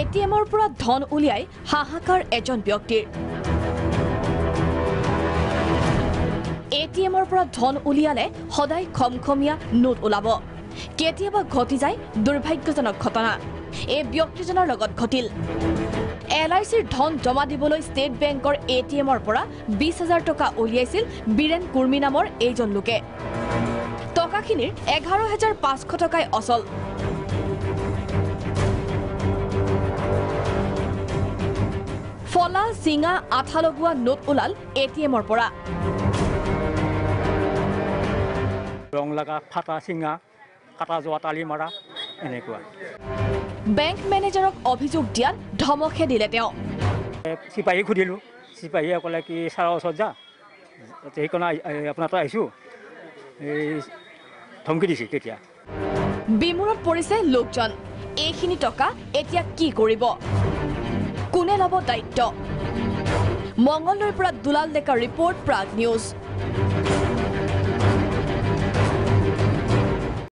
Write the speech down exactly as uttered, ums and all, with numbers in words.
T এমৰ পৰা ধন উলিয়াই হাহাকাৰ এজন ব্যক্তিৰ এ টি এমৰ পৰা ধন উলিয়ালে সদায় খমখমীয়া নোট ওলাব কেতিয়াবা ঘটি যায় দুৰ্ভাগ্যজনক ঘটনা এই ব্যক্তিজনৰ লগত ঘটিল এল আই চিৰ ধন জমা দিবলৈ ষ্টেট বেংকৰ এ টি এমৰ পৰা বিশ হাজাৰ টকা উলিয়াইছিল বীৰেন কুৰ্মী নামৰ এইজন লোকে টকাখিনিৰ এঘাৰ হাজাৰ পাঁচশ টকাই অচল ফলা চিঙা আঠা লগোৱা নোট ওলাল এ টি এমৰ পৰা ৰং লগা ফাটা চিঙা কাটা যোৱা তালি মাৰা এনেকুৱা বেংক মেনেজাৰক অভিযোগ দিয়াত ধমকে দিলে তেওঁ চিপাহী সুধিলোঁ চিপাহীয়ে ক'লে কি ছাৰৰ ওচৰত যা সেইকাৰণে আপোনাৰ তাত আহিছোঁ এই ধমকি দিছে তেতিয়া বিমূৰত পৰিছে লোকজন এইখিনি টকা এতিয়া কি কৰিব কোনে ল'ব দায়িত্ব মংগলদৈৰ পৰা দুলাল ডেকা ৰিপৰ্ট প্ৰাগ নিউজ